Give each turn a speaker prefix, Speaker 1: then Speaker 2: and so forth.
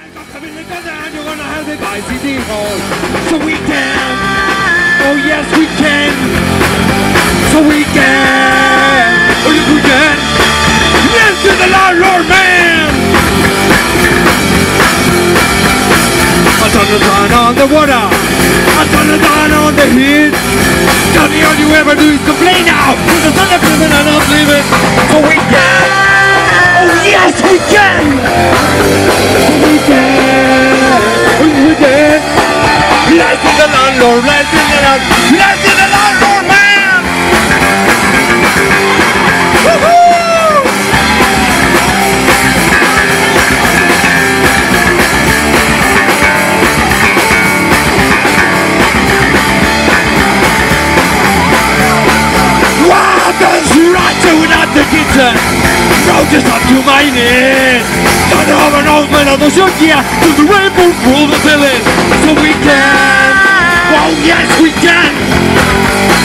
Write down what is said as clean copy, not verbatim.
Speaker 1: You're gonna have the guys in the hall. So we can. Oh yes we can. So we can. Oh yes we can. Yes to the landlord man. I turn the sun on the water. I turn the sun on the heat. Tell me all you ever do is complain now. With the sun that's living and not living. So we can. Oh yes we can. So we can. Oh yes we can. Let's do the landlord. Let's do the landlord. Let's do the landlord man. Woohoo! The kitchen, now just up to my knees. Don't have an old man of the show, yeah, to the rainbow through the village. So we can, oh yes we can.